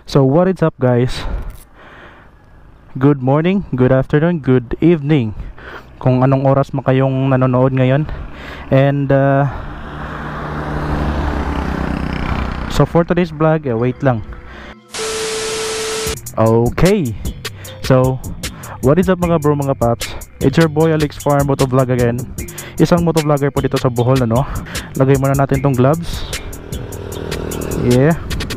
So what is up guys? Good morning, good afternoon, good evening kung anong oras mo kayong nanonood ngayon. And so for today's vlog, wait lang. Okay, so what is up mga bro, mga paps? It's your boy Alex Farm Motovlog again. Isang motovlogger po dito sa Bohol, ano? Lagay muna natin tong gloves. Yeah.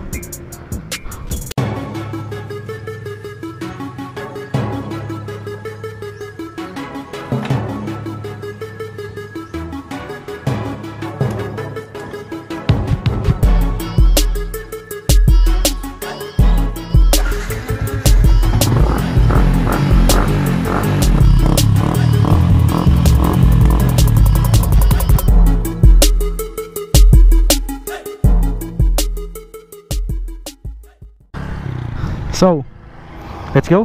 So, let's go.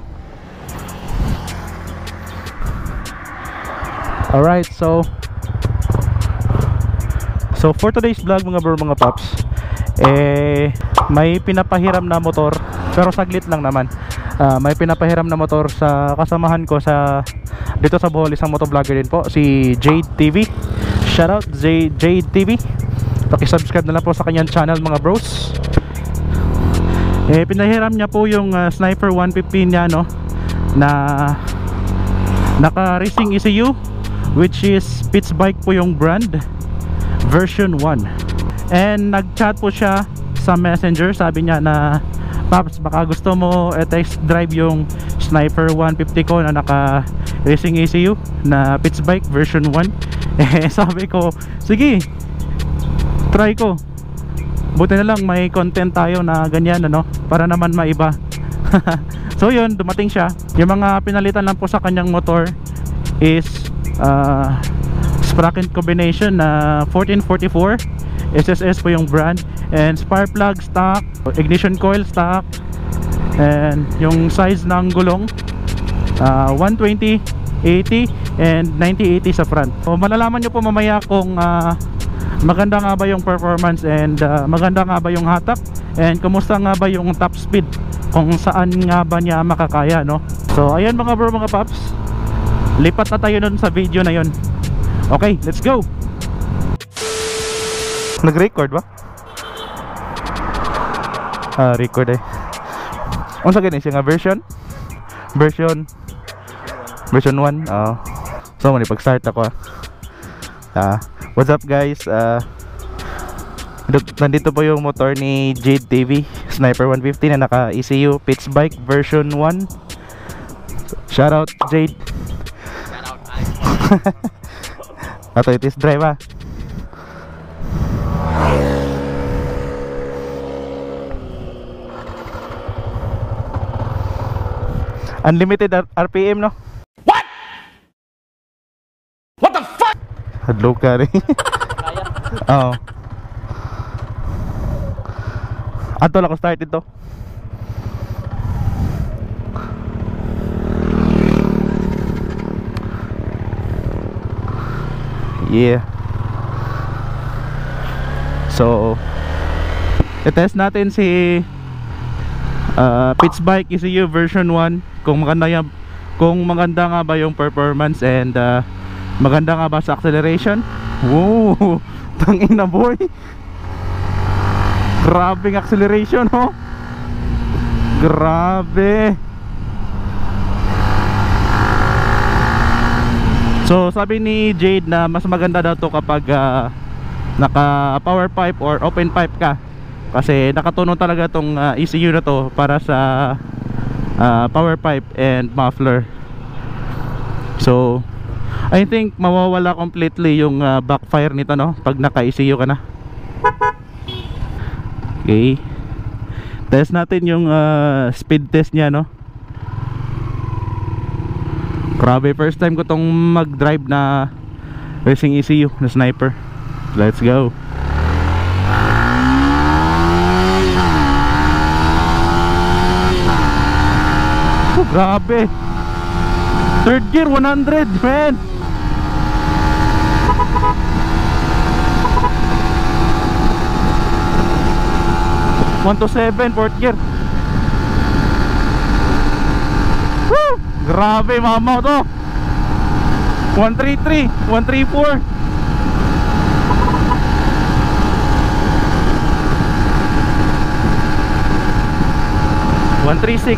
Alright, so for today's vlog mga bro, mga paps, may pinapahiram na motor, pero saglit lang naman. May pinapahiram na motor sa kasamahan ko sa dito sa Bohol, isang motovlogger din po, si Jade TV. Shoutout Jade TV. Paki-subscribe na lang po sa kanyang channel mga bros. Pinahiram niya po yung Sniper 150 niya, no, na naka racing ECU, which is Pitts Bike po yung brand, version 1. And nag-chat po siya sa Messenger. Sabi niya na, Paps, baka gusto mo test drive yung Sniper 150 ko na naka racing ECU na Pitts Bike version 1. Sabi ko, sige, try ko. Buti na lang may content tayo na ganyan, ano, para naman maiba. So yun, dumating siya. Yung mga pinalitan lang po sa kanyang motor is sprocket combination na 1444 SSS po yung brand, and spark plug stock, ignition coil stock, and yung size ng gulong 120, 80 and 90/80 sa front. So malalaman nyo po mamaya kung maganda nga ba yung performance, and maganda nga ba yung hatak, and kumusta nga ba yung top speed, kung saan nga ba niya makakaya, no? So ayan mga bro, mga paps, lipat na tayo nun sa video na yun. Okay, let's go. Nag-record ba? Record unsa gani siya nga version 1. So mali pag-start ako. What's up guys, nandito po yung motor ni Jade TV, Sniper 150 na naka ECU Pitts Bike version 1. Shoutout Jade. Shoutout. Ato itis drive ha. Unlimited RPM, no? What the fuck? Hadlow ka rin. Oo. Ato lang ko start ito. Yeah. So i-test natin si Pitts Bike ECU version 1 kung maganda nga ba yung performance, and maganda nga ba sa acceleration. Wow, tangina boy, grabing acceleration, oh. Grabe. So sabi ni Jade na mas maganda daw to kapag naka power pipe or open pipe ka, kasi nakatunog talaga tong ECU na to para sa power pipe and muffler. So I think mawawala completely yung backfire nito, no, pag naka-ECU ka na. Okay, test natin yung speed test nya, no. Grabe, first time ko tong mag-drive na racing ECU na Sniper. Let's go. Grabe, third gear 100, man. 1 to 7 fourth gear. Woo! Grabe mama to. 133, 134. 136.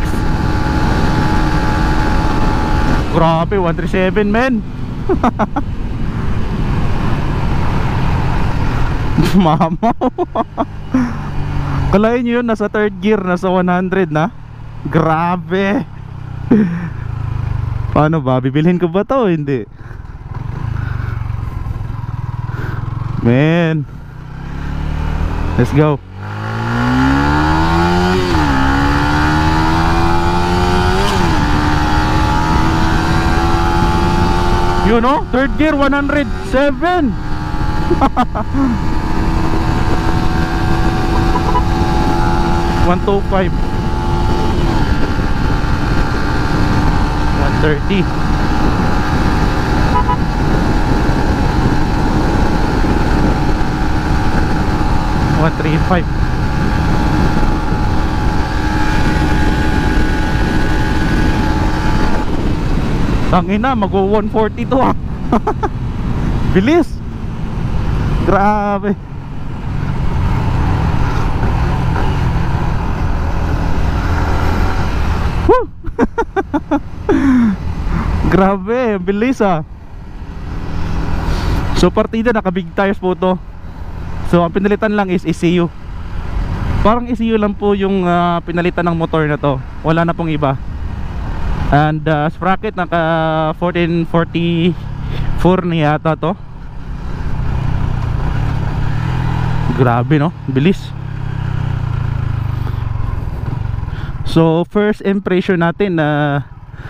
Grabe, 137 men. Mama. Kalahin nyo yun, nasa third gear, nasa 100 na. Grabe. Paano ba? Bibilhin ko ba to? Hindi. Man, let's go. You know, third gear 107. 125, 130. $135. Tangina, mag-140 to ah. Bilis. Grabe. Woo! Grabe, bilis ah. So partida, naka big tires po to. So ang pinalitan lang is ECU. Parang ECU lang po yung pinalitan ng motor na to. Wala na pong iba. And sprocket naka 1444 na yata to. Grabe no, bilis. So first impression natin na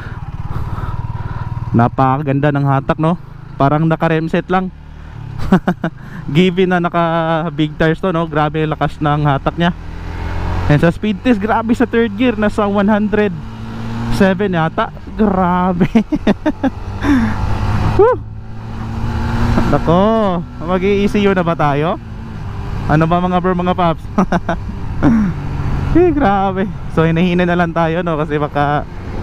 napakaganda ng hatak no. Parang naka remset lang. Given na naka big tires to no, grabe lakas ng hatak niya. And sa speed test, grabe sa third gear, nasa 107 yata. Grabe. Nako, mag-i-ECU na ba tayo? Ano ba mga bro, mga paps? Grabe. So hinahina na lang tayo no, kasi baka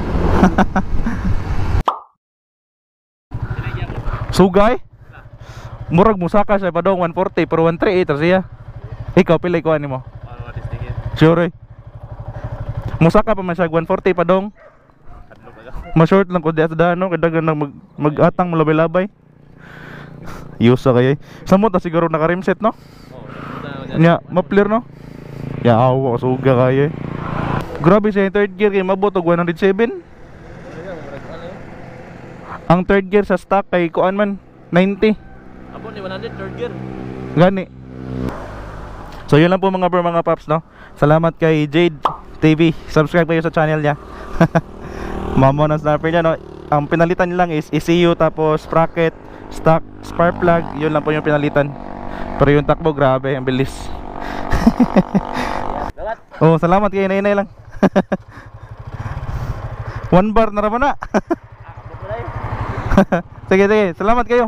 sugay. Murag musaka siya pa dong 140 pero 138 siya. Ikaw pilay ko ani mo? Sure. Musaka pa man siya 140 pa dong. Ma-short lang ko di sa dano, kadagan nang mag-atang malabay-labay. Yusa kay. Samot na siguro naka-rim set no? Nya, mapler no? Ya awa suga kay. Grabe siya yung third gear kay mabot og 107. Ang third gear sa stock kay kuan man 90. Apo ni 100 third gear. Gani. So yun lang po mga bro, mga paps no. Salamat kay Jade TV. Subscribe kayo sa channel niya. Mamo ng snapper niya no. Ang pinalitan lang is ECU tapos sprocket, stock, spark plug. Yun lang po yung pinalitan. Pero yung takbo grabe, ang bilis. Salamat. Oh, salamat kay Inay lang. 1 bar na raman na. Sige, sige. Salamat kayo.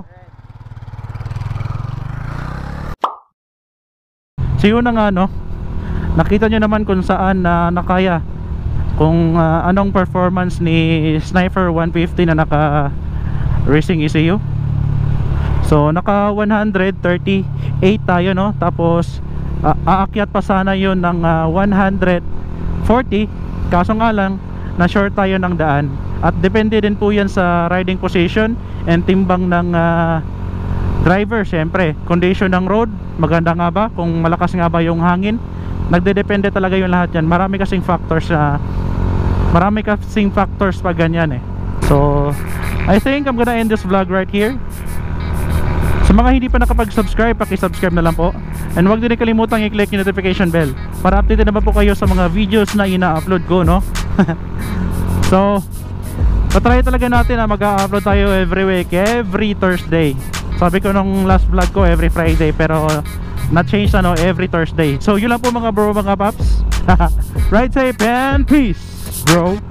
So yun na nga no. Nakita nyo naman kung saan nakaya. Kung anong performance ni Sniper 150 na naka racing ECU. So naka 138 tayo no. Tapos aakyat pa sana yun ng 140. Kaso nga lang na short tayo ng daan. At depende din po yan sa riding position and timbang ng driver. Syempre condition ng road, maganda nga ba, kung malakas nga ba yung hangin. Nagdedepende talaga yung lahat yan. Marami kasing factors pag ganyan eh. So I think I'm gonna end this vlog right here. Sa mga hindi pa nakapag-subscribe, paki-subscribe na lang po. And huwag din kalimutan i-click yung notification bell para updated naman po kayo sa mga videos na ina-upload ko no. So patry talaga natin na mag-upload tayo every week, every Thursday. Sabi ko nung last vlog ko every Friday, pero na-change na no, every Thursday. So yun lang po mga bro, mga paps. Ride safe and peace bro.